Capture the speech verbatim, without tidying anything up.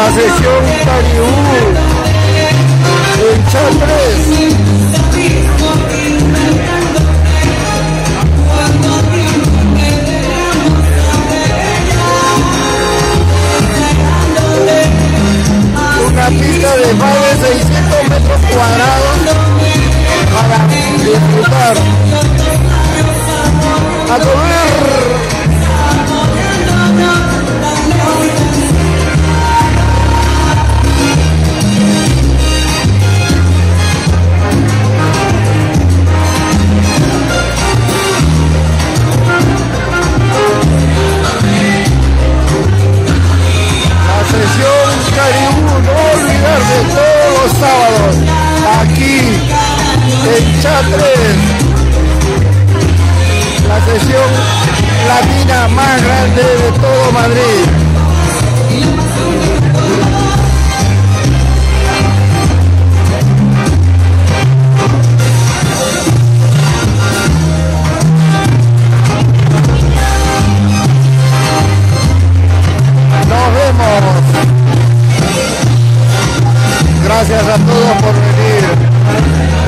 sesión Caribú en Chambres. Una pista de más de seiscientos metros cuadrados para disfrutar. A correr. Sesión Caribú, no olvidar de todos los sábados, aquí en Chambres, la sesión latina más grande de todo Madrid. Nos vemos. Gracias a todos por venir.